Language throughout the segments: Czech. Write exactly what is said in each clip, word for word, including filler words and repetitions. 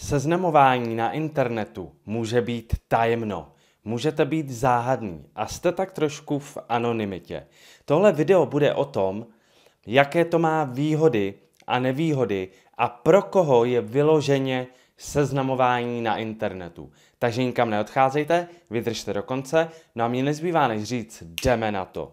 Seznamování na internetu může být tajemno, můžete být záhadný a jste tak trošku v anonymitě. Tohle video bude o tom, jaké to má výhody a nevýhody a pro koho je vyloženě seznamování na internetu. Takže nikam neodcházejte, vydržte do konce, no a mě nezbývá než říct, jdeme na to.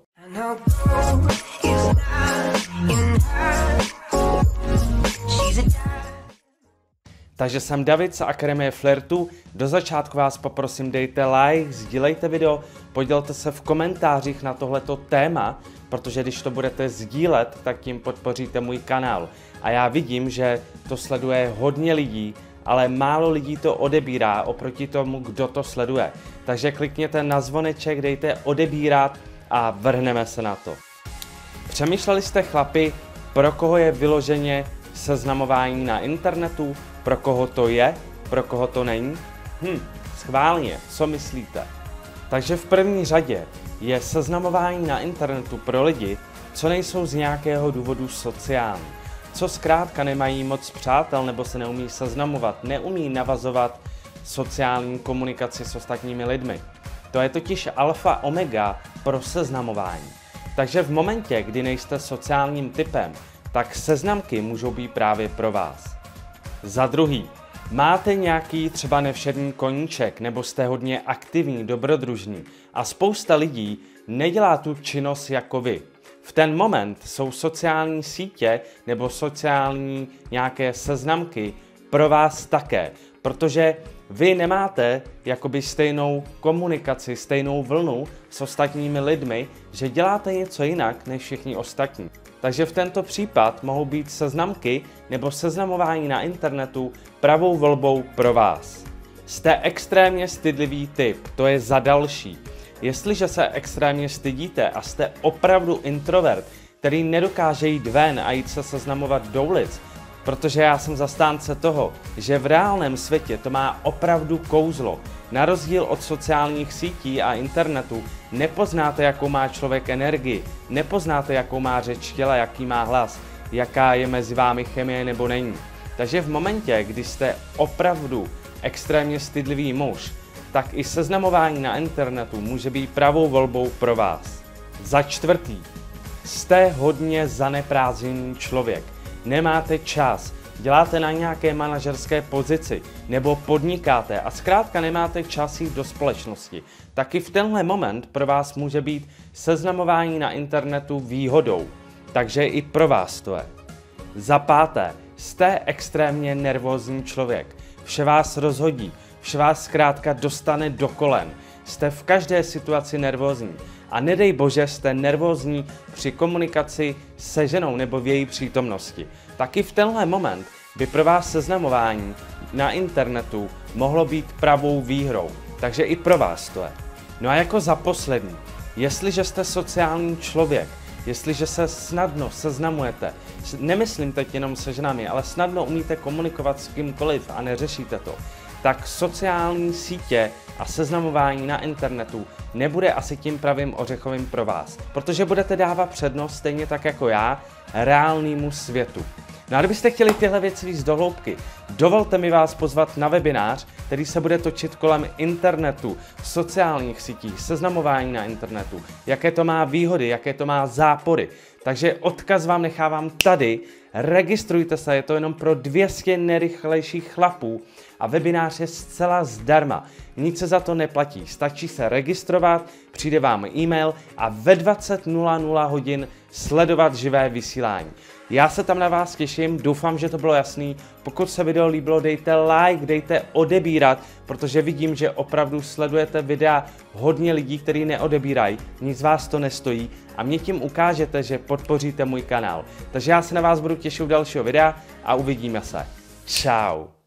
Takže jsem David z Akademie Flirtu. Do začátku vás poprosím, dejte like, sdílejte video, podělte se v komentářích na tohleto téma, protože když to budete sdílet, tak tím podpoříte můj kanál. A já vidím, že to sleduje hodně lidí, ale málo lidí to odebírá oproti tomu, kdo to sleduje. Takže klikněte na zvoneček, dejte odebírat a vrhneme se na to. Přemýšleli jste, chlapi, pro koho je vyloženě seznamování na internetu? Pro koho to je? Pro koho to není? Hm, schválně, co myslíte? Takže v první řadě je seznamování na internetu pro lidi, co nejsou z nějakého důvodu sociální. Co zkrátka nemají moc přátel nebo se neumí seznamovat, neumí navazovat sociální komunikaci s ostatními lidmi. To je totiž alfa omega pro seznamování. Takže v momentě, kdy nejste sociálním typem, tak seznamky můžou být právě pro vás. Za druhý, máte nějaký třeba nevšední koníček nebo jste hodně aktivní, dobrodružní a spousta lidí nedělá tu činnost jako vy. V ten moment jsou sociální sítě nebo sociální nějaké seznamky pro vás také, protože vy nemáte jakoby stejnou komunikaci, stejnou vlnu s ostatními lidmi, že děláte něco jinak než všichni ostatní. Takže v tento případ mohou být seznamky nebo seznamování na internetu pravou volbou pro vás. Jste extrémně stydlivý typ, to je za další. Jestliže se extrémně stydíte a jste opravdu introvert, který nedokáže jít ven a jít se seznamovat do ulic, protože já jsem zastánce toho, že v reálném světě to má opravdu kouzlo. Na rozdíl od sociálních sítí a internetu nepoznáte, jakou má člověk energii, nepoznáte, jakou má řeč těla, jaký má hlas, jaká je mezi vámi chemie nebo není. Takže v momentě, kdy jste opravdu extrémně stydlivý muž, tak i seznamování na internetu může být pravou volbou pro vás. Za čtvrtý, jste hodně zaneprázdněný člověk. Nemáte čas, děláte na nějaké manažerské pozici nebo podnikáte a zkrátka nemáte čas jít do společnosti, taky v tenhle moment pro vás může být seznamování na internetu výhodou, takže i pro vás to je. Za páté, jste extrémně nervózní člověk, vše vás rozhodí, vše vás zkrátka dostane do kolen, jste v každé situaci nervózní a nedej bože jste nervózní při komunikaci se ženou nebo v její přítomnosti. Taky v tenhle moment by pro vás seznamování na internetu mohlo být pravou výhrou, takže i pro vás to je. No a jako za poslední, jestliže jste sociální člověk, jestliže se snadno seznamujete, nemyslím teď jenom se ženami, ale snadno umíte komunikovat s kýmkoliv a neřešíte to, tak sociální sítě a seznamování na internetu nebude asi tím pravým ořechovým pro vás, protože budete dávat přednost stejně tak jako já reálnému světu. No a kdybyste chtěli tyhle věci víc do hloubky, dovolte mi vás pozvat na webinář, který se bude točit kolem internetu, sociálních sítí, seznamování na internetu, jaké to má výhody, jaké to má zápory. Takže odkaz vám nechávám tady, registrujte se, je to jenom pro dvě stě nejrychlejších chlapů a webinář je zcela zdarma. Nic se za to neplatí, stačí se registrovat, přijde vám e-mail a ve dvacet nula nula hodin sledovat živé vysílání. Já se tam na vás těším, doufám, že to bylo jasný. Pokud se video líbilo, dejte like, dejte odebírat, protože vidím, že opravdu sledujete videa hodně lidí, kteří neodebírají, nic vás to nestojí a mě tím ukážete, že podpoříte můj kanál. Takže já se na vás budu těšit u dalšího videa a uvidíme se. Čau.